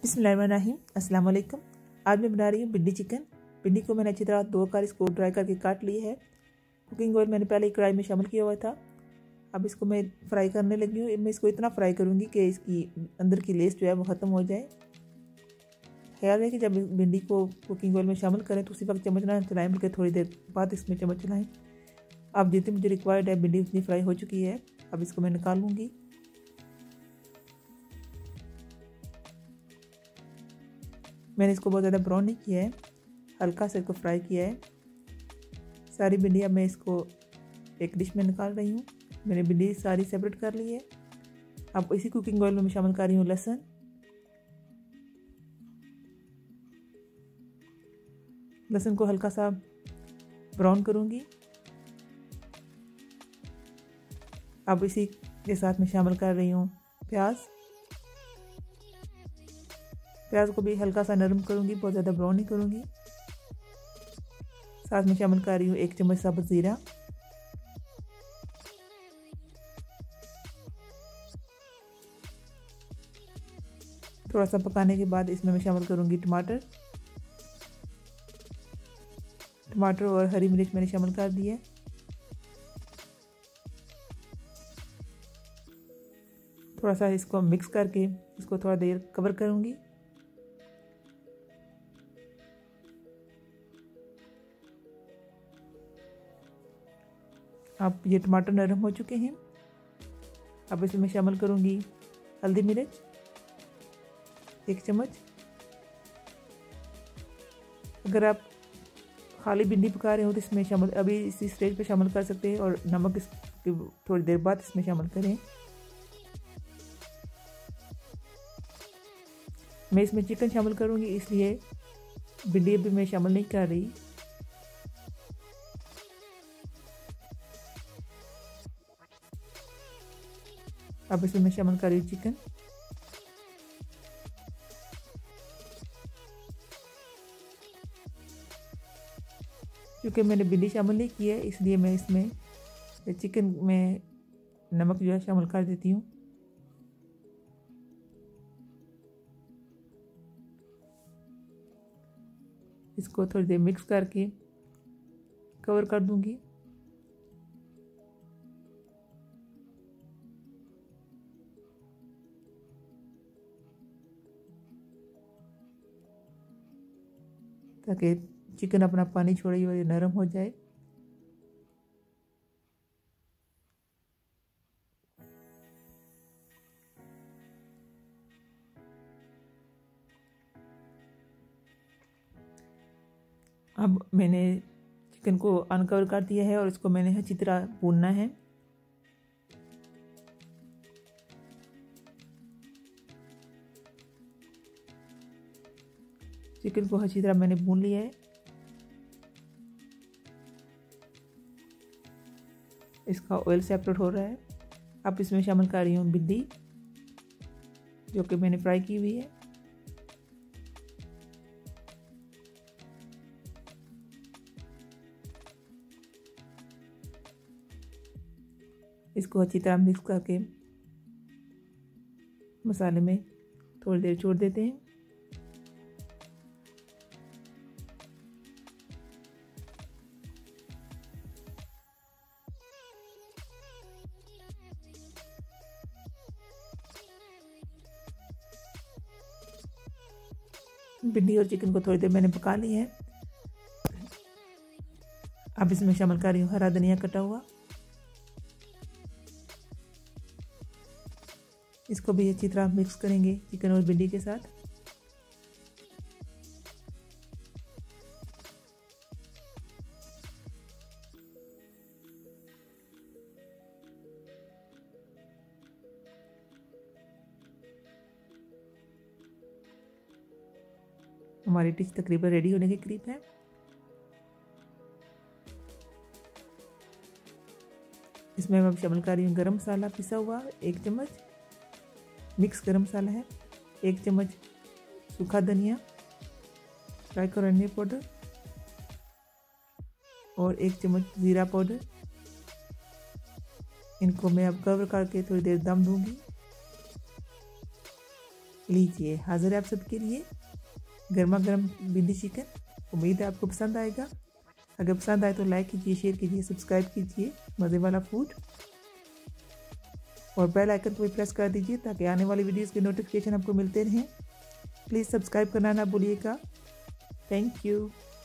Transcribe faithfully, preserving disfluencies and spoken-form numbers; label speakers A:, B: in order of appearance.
A: बिस्मिल्लाहिर्रहमानिर्रहीम। अस्सलाम वालेकुम। आज मैं बना रही हूँ भिंडी चिकन। भिंडी को मैंने अच्छी तरह दो बार इसको ड्राई करके काट ली है। कुकिंग ऑयल मैंने पहले कढ़ाई में शामिल किया हुआ था। अब इसको मैं फ्राई करने लगी हूँ। मैं इसको इतना फ्राई करूँगी कि इसकी अंदर की लेस जो है वो ख़त्म हो जाए। ख्याल है कि जब भिंडी को कुकिंग ऑयल में शामिल करें तो उसी वक्त चम्मच ना चलाएँ, बल्कि थोड़ी देर बाद इसमें चम्मच चलाएँ। अब जितनी मुझे रिक्वायर्ड है भिंडी उतनी फ्राई हो चुकी है। अब इसको मैं निकाल लूँगी। मैंने इसको बहुत ज़्यादा ब्राउन नहीं किया है, हल्का सा इसको फ्राई किया है। सारी भिंडी अब मैं इसको एक डिश में निकाल रही हूँ। मैंने भिंडी सारी सेपरेट कर ली है। अब इसी कुकिंग ऑयल में मैं शामिल कर रही हूँ लहसुन। लहसुन को हल्का सा ब्राउन करूँगी। अब इसी के साथ मैं शामिल कर रही हूँ प्याज। प्याज को भी हल्का सा नरम करूँगी, बहुत ज़्यादा ब्राउन नहीं करूँगी। साथ में शामिल कर रही हूँ एक चम्मच साबुत ज़ीरा। थोड़ा सा पकाने के बाद इसमें मैं शामिल करूँगी टमाटर। टमाटर और हरी मिर्च मैंने शामिल कर दी है। थोड़ा सा इसको मिक्स करके इसको थोड़ा देर कवर करूँगी। अब ये टमाटर नरम हो चुके हैं। अब इसमें शामिल करूँगी हल्दी मिर्च एक चम्मच। अगर आप खाली भिंडी पका रहे हो तो इसमें शामिल अभी इसी स्टेज पे शामिल कर सकते हैं, और नमक इसकी थोड़ी देर बाद इसमें शामिल करें। मैं इसमें चिकन शामिल करूँगी, इसलिए भिंडी अभी मैं शामिल नहीं कर रही। अब इसमें मैं शामिल कर रही हूँ चिकन। क्योंकि मैंने भिंडी शामिल नहीं की है, इसलिए मैं इसमें चिकन में नमक जो है शामिल कर देती हूँ। इसको थोड़ी देर मिक्स करके कवर कर दूंगी। ताकि चिकन अपना पानी छोड़े और नरम हो जाए। अब मैंने चिकन को अनकवर कर दिया है और इसको मैंने अच्छी तरह भूनना है। चिकन को अच्छी तरह मैंने भून लिया है। इसका ऑयल सेपरेट हो रहा है। अब इसमें शामिल कर रही हूँ भिंडी जो कि मैंने फ्राई की हुई है। इसको अच्छी तरह मिक्स करके मसाले में थोड़ी देर छोड़ देते हैं। भिंडी और चिकन को थोड़ी देर मैंने पका ली है। अब इसमें शामिल कर रही हूँ हरा धनिया कटा हुआ। इसको भी अच्छी तरह मिक्स करेंगे चिकन और भिंडी के साथ। हमारी डिश तकरीबन रेडी होने के करीब है। इसमें मैं शामिल कर रही हूँ गरम मसाला पिसा हुआ एक चम्मच, मिक्स गरम मसाला है एक चम्मच, सूखा धनिया, ड्राई कोरिएंडर पाउडर और एक चम्मच ज़ीरा पाउडर। इनको मैं अब कवर करके थोड़ी देर दम दूंगी। लीजिए, हाजिर है आप सबके लिए गर्मा गर्म भिंडी चिकन। उम्मीद है आपको पसंद आएगा। अगर पसंद आए तो लाइक कीजिए, शेयर कीजिए, सब्सक्राइब कीजिए मज़े वाला फूड, और बेल आइकन को भी प्रेस कर दीजिए ताकि आने वाली वीडियोस के नोटिफिकेशन आपको मिलते रहें। प्लीज़ सब्सक्राइब करना ना भूलिएगा। Thank you.